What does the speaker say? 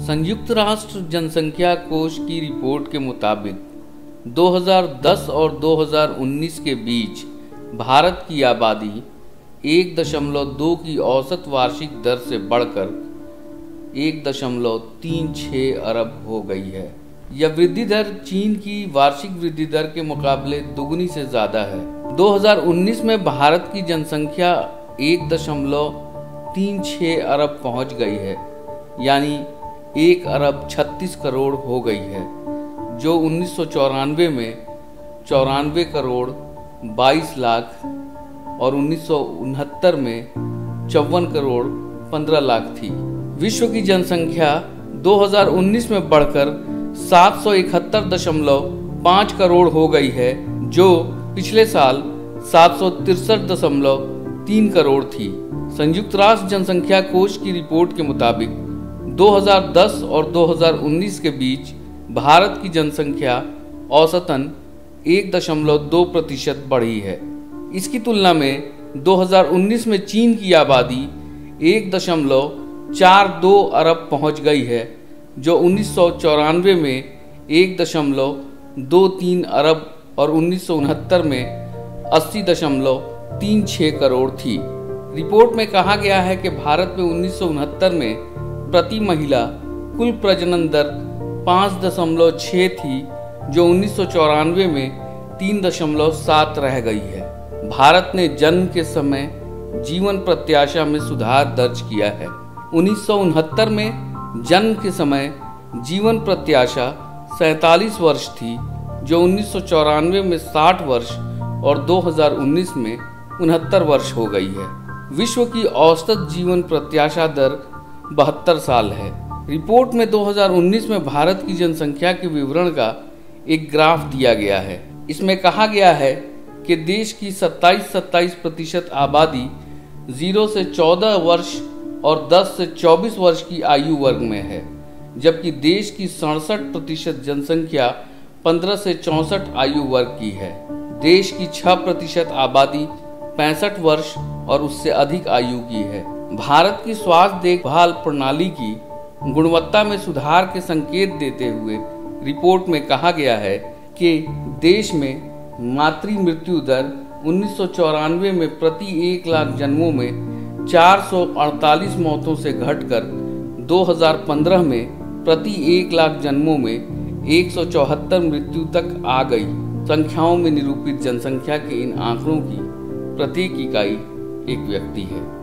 संयुक्त राष्ट्र जनसंख्या कोष की रिपोर्ट के मुताबिक 2010 और 2019 के बीच भारत की आबादी 1.2 की औसत वार्षिक दर से बढ़कर 1.36 अरब हो गई है। यह वृद्धि दर चीन की वार्षिक वृद्धि दर के मुकाबले दुगनी से ज़्यादा है। 2019 में भारत की जनसंख्या 1.36 अरब पहुंच गई है, यानी 1 अरब 36 करोड़ हो गई है, जो 1994 में 94 करोड़ 22 लाख और 1969 में 54 करोड़ 15 लाख थी। विश्व की जनसंख्या 2019 में बढ़कर 771.5 करोड़ हो गई है, जो पिछले साल 763.3 करोड़ थी। संयुक्त राष्ट्र जनसंख्या कोष की रिपोर्ट के मुताबिक 2010 और 2019 के बीच भारत की जनसंख्या औसतन 1.2% बढ़ी है। इसकी तुलना में 2019 में चीन की आबादी 1.42 अरब पहुंच गई है, जो 1994 में 1.23 अरब और 1969 में 80.36 करोड़ थी। रिपोर्ट में कहा गया है कि भारत में 1969 में प्रति महिला कुल प्रजनन दर 5.6 थी, जो 1994 में 3.7 रह गई है। भारत ने जन्म के समय जीवन प्रत्याशा में सुधार दर्ज किया है। 1969 में जन्म के समय जीवन प्रत्याशा 47 वर्ष थी, जो 1994 में 60 वर्ष और 2019 में 69 वर्ष हो गई है। विश्व की औसत जीवन प्रत्याशा दर 72 साल है। रिपोर्ट में 2019 में भारत की जनसंख्या के विवरण का एक ग्राफ दिया गया है। इसमें कहा गया है कि देश की 27% आबादी 0 से 14 वर्ष और 10 से 24 वर्ष की आयु वर्ग में है, जबकि देश की 67% जनसंख्या 15 से 64 आयु वर्ग की है। देश की 6% आबादी 65 वर्ष और उससे अधिक आयु की है। भारत की स्वास्थ्य देखभाल प्रणाली की गुणवत्ता में सुधार के संकेत देते हुए रिपोर्ट में कहा गया है कि देश में मातृ मृत्यु दर 1994 में प्रति 1 लाख जन्मों में 448 मौतों से घटकर 2015 में प्रति 1 लाख जन्मों में 174 मृत्यु तक आ गई। संख्याओं में निरूपित जनसंख्या के इन आंकड़ों की प्रत्येक इकाई एक व्यक्ति है।